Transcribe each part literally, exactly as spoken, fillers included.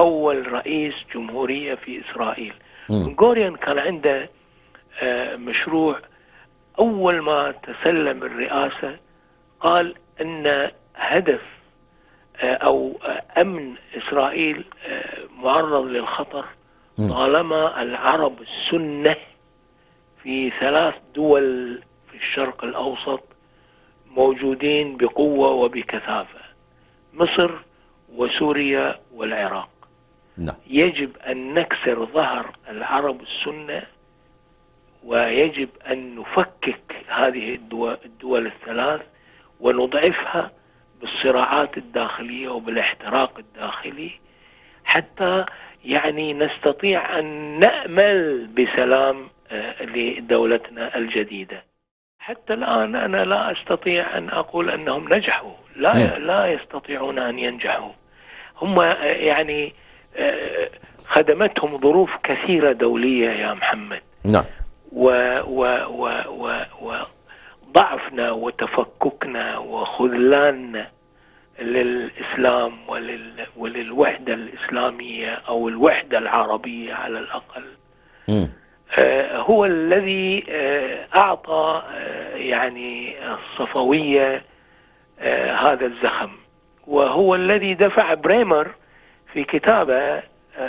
أول رئيس جمهورية في إسرائيل. بن غوريون كان عنده مشروع. أول ما تسلم الرئاسة قال أن هدف أو أمن إسرائيل معرض للخطر طالما العرب السنة في ثلاث دول في الشرق الأوسط موجودين بقوة وبكثافة: مصر وسوريا والعراق. نعم. يجب أن نكسر ظهر العرب السنة، ويجب أن نفكك هذه الدول, الدول الثلاث ونضعفها بالصراعات الداخلية وبالاحتراق الداخلي، حتى يعني نستطيع أن نأمل بسلام لدولتنا الجديدة. حتى الآن أنا لا أستطيع أن أقول أنهم نجحوا، لا لا يستطيعون أن ينجحوا. هم يعني خدمتهم ظروف كثيرة دولية يا محمد. نعم. وضعفنا وتفككنا وخذلاننا للإسلام ولل وللوحدة الإسلامية أو الوحدة العربية على الأقل م. هو الذي أعطى يعني الصفوية هذا الزخم، وهو الذي دفع بريمر في كتابه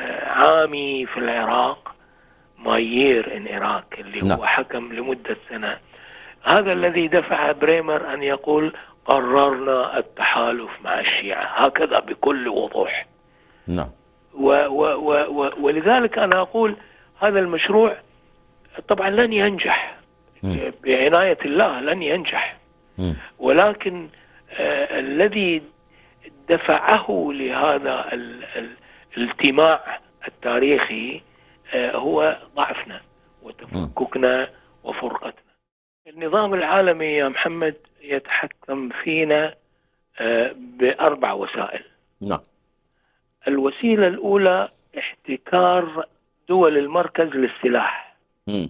عامي في العراق مايير إن إيراك اللي نعم. هو حكم لمدة سنة. هذا الذي دفع بريمر أن يقول قررنا التحالف مع الشيعة، هكذا بكل وضوح. نعم. و و و و ولذلك أنا أقول هذا المشروع طبعا لن ينجح م. بعناية الله لن ينجح، م. ولكن آه الذي دفعه لهذا الالتماع التاريخي آه هو ضعفنا وتفككنا وفرقتنا. النظام العالمي يا محمد يتحكم فينا آه بأربع وسائل. نعم. الوسيلة الأولى احتكار دول المركز للسلاح. م.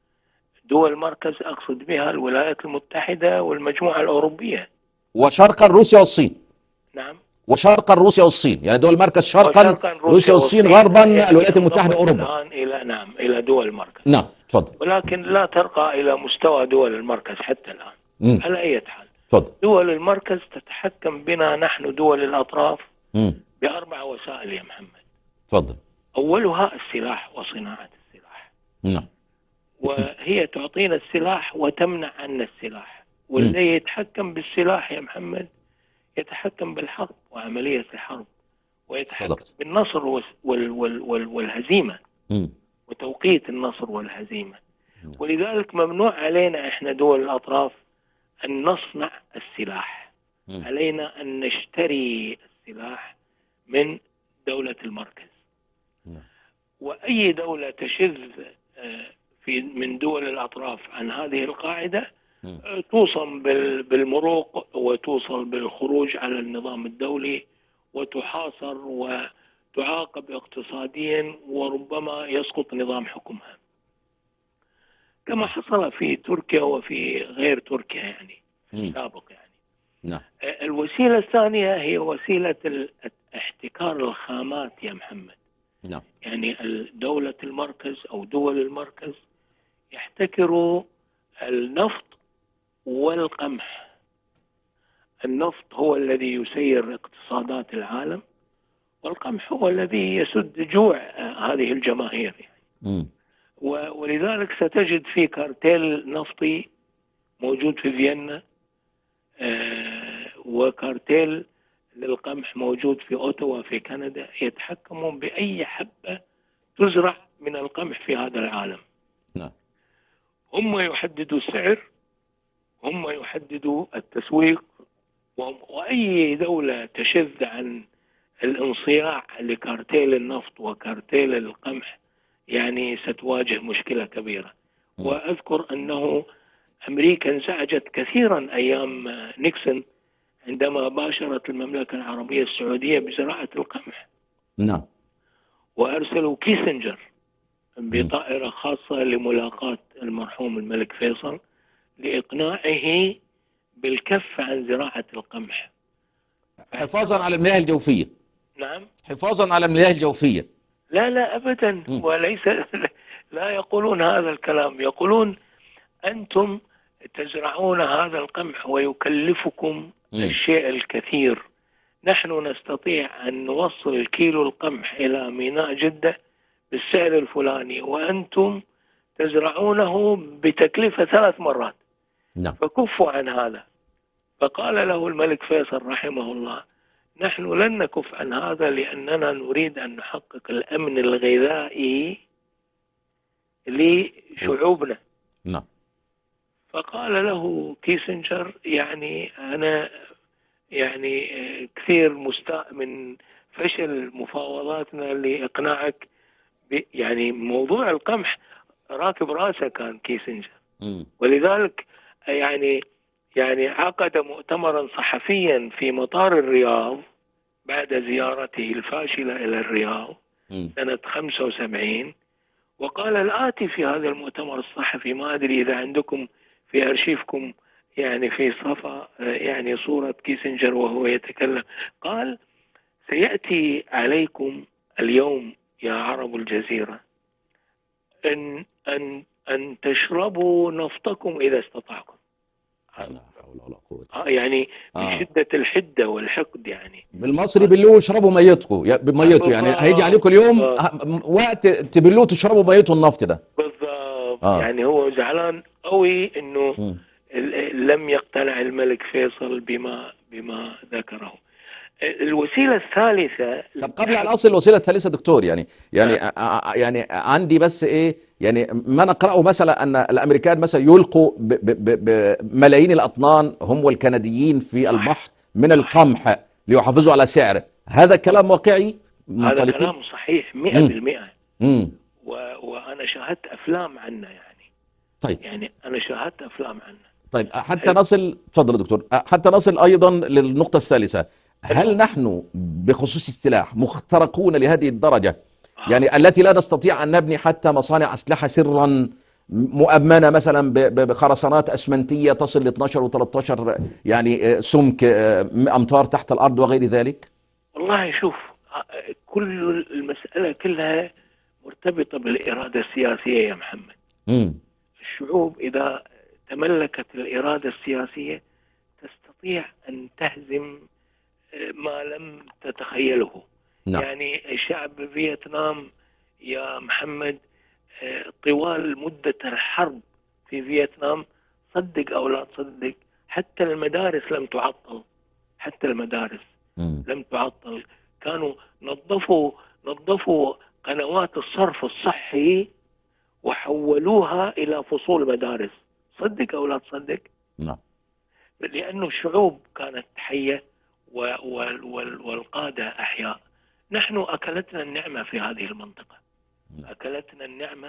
دول المركز أقصد بها الولايات المتحدة والمجموعة الأوروبية وشرقا روسيا والصين. نعم. وشرقا روسيا والصين، يعني دول المركز شرقا روسيا, روسيا والصين، غربا يعني الولايات المتحدة أوروبا. الآن إلى نعم إلى دول المركز. نعم تفضل. ولكن لا ترقى إلى مستوى دول المركز حتى الآن. م. على أي حال. تفضل. دول المركز تتحكم بنا نحن دول الأطراف م. بأربع وسائل يا محمد. تفضل. أولها السلاح وصناعة السلاح. نعم. وهي تعطينا السلاح وتمنع عنا السلاح، والذي يتحكم بالسلاح يا محمد يتحكم بالحرب وعملية الحرب، ويتحكم صدقت. بالنصر وال وال وال والهزيمة م. وتوقيت النصر والهزيمة. م. ولذلك ممنوع علينا إحنا دول الأطراف أن نصنع السلاح. م. علينا أن نشتري السلاح من دولة المركز. م. وأي دولة تشذ في من دول الأطراف عن هذه القاعدة م. توصم بالمروق وتوصل بالخروج على النظام الدولي وتحاصر وتعاقب اقتصاديا وربما يسقط نظام حكمها، كما حصل في تركيا وفي غير تركيا يعني سابق يعني. نعم. الوسيلة الثانية هي وسيلة احتكار الخامات يا محمد. نعم. يعني دولة المركز أو دول المركز يحتكروا النفط والقمح. النفط هو الذي يسير اقتصادات العالم، والقمح هو الذي يسد جوع هذه الجماهير يعني. م. ولذلك ستجد في كارتيل نفطي موجود في فيينا، آه وكارتيل للقمح موجود في أوتوا في كندا، يتحكمون بأي حبة تزرع من القمح في هذا العالم. نعم. هم يحددوا السعر، هم يحددوا التسويق، وأي دولة تشذ عن الانصياع لكارتيل النفط وكارتيل القمح يعني ستواجه مشكلة كبيرة. م. وأذكر أنه أمريكا انزعجت كثيرا أيام نيكسون عندما باشرت المملكة العربية السعودية بزراعة القمح. نعم. وأرسلوا كيسنجر بطائرة خاصة لملاقاة المرحوم الملك فيصل لإقناعه بالكف عن زراعة القمح حفاظا على المياه الجوفية. نعم. حفاظا على المياه الجوفية. لا لا أبدا. م. وليس لا يقولون هذا الكلام، يقولون أنتم تزرعون هذا القمح ويكلفكم م. الشيء الكثير. نحن نستطيع أن نوصل كيلو القمح إلى ميناء جدة بالسعر الفلاني، وأنتم تزرعونه بتكلفة ثلاث مرات. نعم. فكفوا عن هذا. فقال له الملك فيصل رحمه الله: نحن لن نكف عن هذا لأننا نريد أن نحقق الأمن الغذائي لشعوبنا. نعم. فقال له كيسنجر: يعني أنا يعني كثير مستاء من فشل مفاوضاتنا لإقناعك، يعني موضوع القمح راكب راسه كان كيسنجر. م. ولذلك يعني يعني عقد مؤتمرا صحفيا في مطار الرياض بعد زيارته الفاشلة إلى الرياض م. سنة خمسة وسبعين، وقال الآتي في هذا المؤتمر الصحفي، ما أدري إذا عندكم في أرشيفكم يعني في صفا يعني صورة كيسنجر وهو يتكلم. قال: سيأتي عليكم اليوم يا عرب الجزيرة أن أن أن تشربوا نفطكم إذا استطعتم. لا حول ولا قوة. آه يعني آه. بشدة الحدة والحقد، يعني بالمصري بلوه اشربوا ميتكم بميته، يعني هيجي عليكم اليوم آه. وقت تبلوه تشربوا ميته النفط ده بالضبط. آه. يعني هو زعلان قوي انه م. لم يقتنع الملك فيصل بما بما ذكره. الوسيلة الثالثة. طب قبل أن أصل الوسيلة الثالثة دكتور، يعني يعني آه. يعني عندي بس إيه، يعني ما نقرأه مثلا أن الأمريكان مثلا يلقوا بملايين الأطنان هم والكنديين في البحر من القمح ليحافظوا على سعره. هذا كلام واقعي؟ هذا كلام صحيح مئة بالمئة. وأنا شاهدت أفلام عنه يعني. طيب. يعني أنا شاهدت أفلام عنه. طيب حتى نصل، تفضل دكتور، حتى نصل أيضا للنقطة الثالثة، هل نحن بخصوص السلاح مخترقون لهذه الدرجة؟ يعني التي لا نستطيع أن نبني حتى مصانع أسلحة سرا مؤمنة مثلا بخرسانات أسمنتية تصل ل اثناشر و ثلاثة عشر يعني سمك أمتار تحت الأرض وغير ذلك؟ والله شوف، كل المسألة كلها مرتبطة بالإرادة السياسية يا محمد. م. الشعوب إذا تملكت الإرادة السياسية تستطيع أن تهزم ما لم تتخيله. نعم. يعني شعب فيتنام يا محمد طوال مدة الحرب في فيتنام، صدق أو لا تصدق، حتى المدارس لم تعطل. حتى المدارس م. لم تعطل. كانوا نظفوا نظفوا قنوات الصرف الصحي وحولوها إلى فصول مدارس. صدق أو لا تصدق. نعم. لأنه الشعوب كانت حية والقادة أحياء. نحن أكلتنا النعمة في هذه المنطقة. أكلتنا النعمة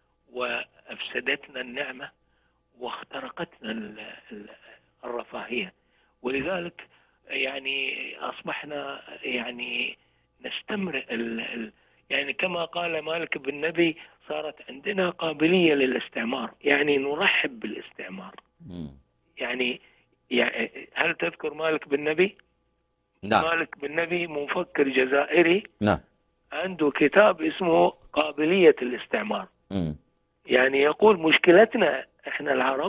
وأفسدتنا النعمة واخترقتنا الرفاهية، ولذلك يعني أصبحنا يعني نستمر ال يعني كما قال مالك بن نبي: صارت عندنا قابلية للاستعمار، يعني نرحب بالاستعمار. م. يعني يعني هل تذكر مالك بن نبي؟ نعم. مالك بن نبي مفكر جزائري. نعم. عنده كتاب اسمه قابلية الاستعمار. م. يعني يقول مشكلتنا احنا العرب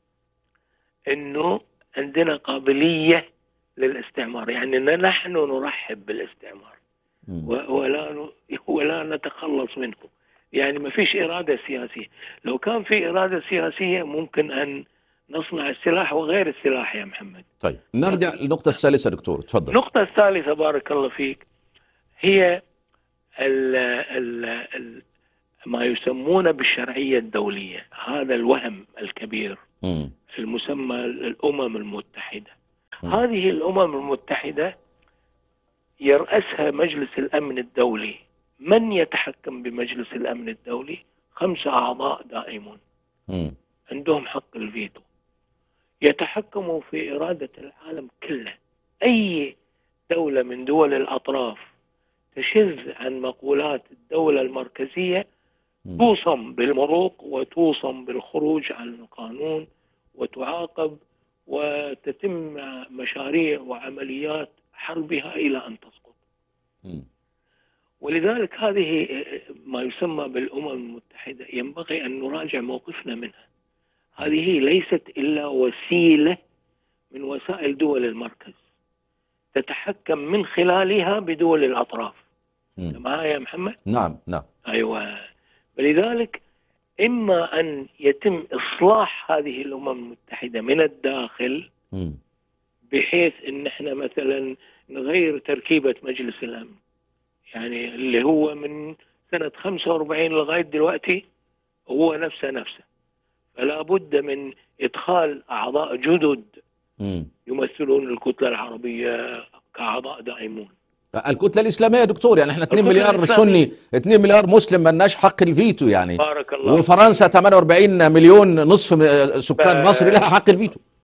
انه عندنا قابلية للاستعمار، يعني ان نحن نرحب بالاستعمار ولا ولا نتخلص منه. يعني ما فيش إرادة سياسية. لو كان في إرادة سياسية ممكن أن نصنع السلاح وغير السلاح يا محمد. طيب نرجع للنقطة الثالثة دكتور، تفضل. النقطة الثالثة بارك الله فيك هي ال ال ال ما يسمون بالشرعية الدولية، هذا الوهم الكبير م. المسمى الأمم المتحدة. م. هذه الأمم المتحدة يرأسها مجلس الأمن الدولي. من يتحكم بمجلس الأمن الدولي؟ خمسة أعضاء دائمون م. عندهم حق الفيتو، يتحكموا في إرادة العالم كله. أي دولة من دول الأطراف تشذ عن مقولات الدولة المركزية توصم بالمروق وتوصم بالخروج عن القانون وتعاقب وتتم مشاريع وعمليات حربها إلى أن تسقط. م. ولذلك هذه ما يسمى بالأمم المتحدة ينبغي أن نراجع موقفنا منها. هذه ليست إلا وسيلة من وسائل دول المركز تتحكم من خلالها بدول الأطراف. معايا يا محمد؟ نعم نعم. أيوة. ولذلك إما أن يتم إصلاح هذه الأمم المتحدة من الداخل م. بحيث أن احنا مثلا نغير تركيبة مجلس الأمن، يعني اللي هو من سنة خمسة وأربعين لغاية دلوقتي هو نفسه نفسه، فلا بد من إدخال أعضاء جدد م. يمثلون الكتلة العربية كأعضاء دائمون. الكتلة الإسلامية يا دكتور، يعني احنا اثنين مليار الإسلامية. سني، اثنين مليار مسلم، ما لناش حق الفيتو يعني. بارك الله. وفرنسا ثمانية وأربعين مليون، نصف سكان ف- مصر لها حق الفيتو.